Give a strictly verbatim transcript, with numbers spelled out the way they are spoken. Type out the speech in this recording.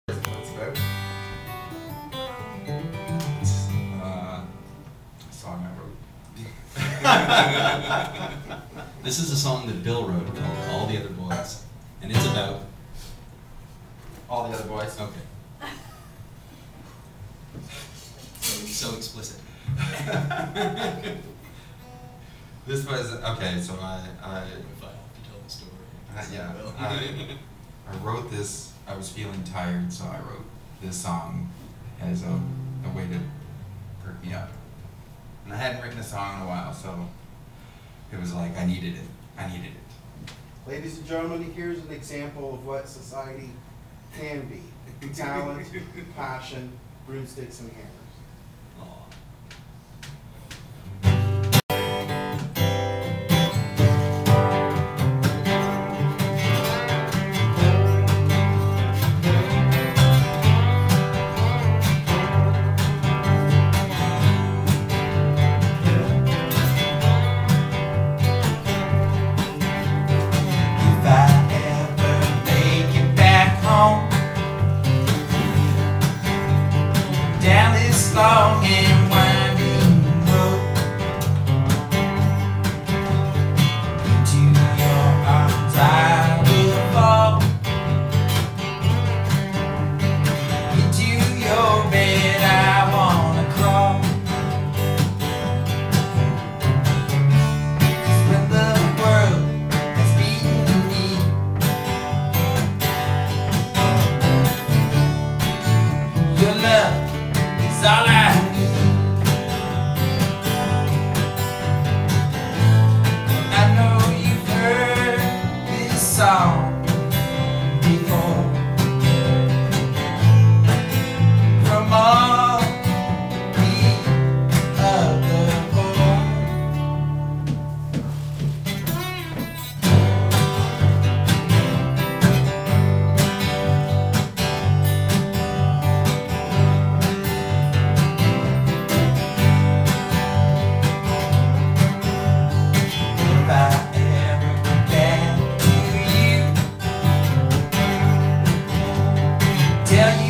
That's about. Uh, a song I wrote. This is a song that Bill wrote called All the Other Boys. And it's about All the Other Boys. Okay. So, so explicit. This was okay. So I, I, If I have to tell the story. uh, yeah, I, I wrote this. I was feeling tired, so I wrote this song as a, a way to perk me up. And I hadn't written a song in a while, so it was like I needed it. I needed it. Ladies and gentlemen, here's an example of what society can be. Talent, passion, broomsticks, and hammers. Down this long and winding road, into your arms I will fall, into your bed I wanna crawl. 'Cause when the world has beaten me, your love is all I need. I know you've heard this song before, from all the other boys. If I ever get back to you, tell you